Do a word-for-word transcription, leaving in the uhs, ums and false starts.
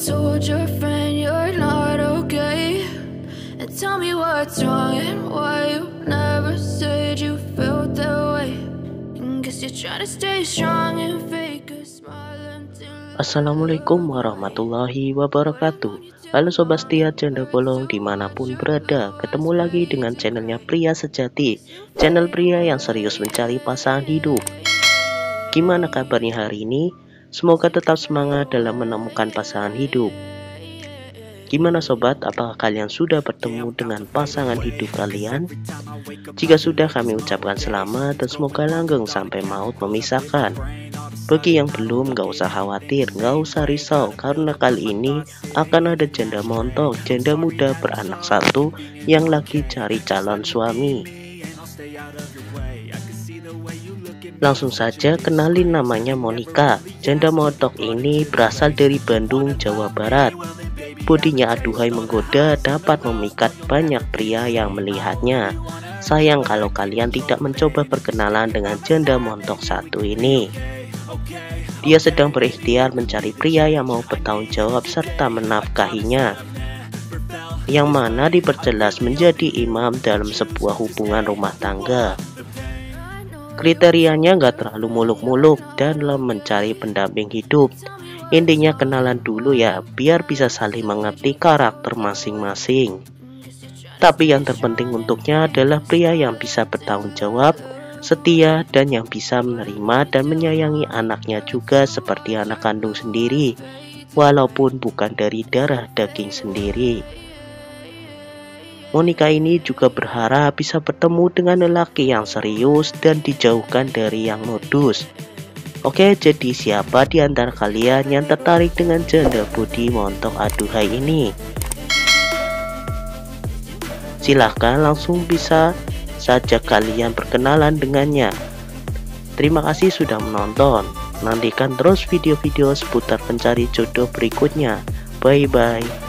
told your friend you're not okay? And tell me what's wrong and why you never said you felt that way. And guess you're trying to stay strong and fake a smile until Assalamualaikum warahmatullahi wabarakatuh. Halo Sobat Setia Janda Bolong dimanapun berada, ketemu lagi dengan channelnya Pria Sejati, channel pria yang serius mencari pasangan hidup. Gimana kabarnya hari ini? Semoga tetap semangat dalam menemukan pasangan hidup. Gimana sobat, apakah kalian sudah bertemu dengan pasangan hidup kalian? Jika sudah, kami ucapkan selamat dan semoga langgeng sampai maut memisahkan. Bagi yang belum, gak usah khawatir, gak usah risau, karena kali ini akan ada janda montok, janda muda beranak satu yang lagi cari calon suami. Langsung saja kenalin, namanya Monica. Janda montok ini berasal dari Bandung, Jawa Barat. Bodinya aduhai menggoda, dapat memikat banyak pria yang melihatnya. Sayang kalau kalian tidak mencoba perkenalan dengan janda montok satu ini. Dia sedang berikhtiar mencari pria yang mau bertanggung jawab serta menafkahinya, yang mana diperjelas menjadi imam dalam sebuah hubungan rumah tangga. Kriterianya gak terlalu muluk-muluk dan dalam mencari pendamping hidup. Intinya kenalan dulu ya, biar bisa saling mengerti karakter masing-masing. Tapi yang terpenting untuknya adalah pria yang bisa bertanggung jawab, setia, dan yang bisa menerima dan menyayangi anaknya juga seperti anak kandung sendiri, walaupun bukan dari darah daging sendiri. Monica ini juga berharap bisa bertemu dengan lelaki yang serius dan dijauhkan dari yang modus. Oke, jadi siapa di antara kalian yang tertarik dengan janda bodi montok aduhai ini? Silahkan langsung bisa saja kalian perkenalan dengannya. Terima kasih sudah menonton. Nantikan terus video-video seputar pencari jodoh berikutnya. Bye bye.